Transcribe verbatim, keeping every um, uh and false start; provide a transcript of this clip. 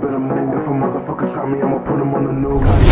better move. If a motherfucker try me, I'ma put him on the news.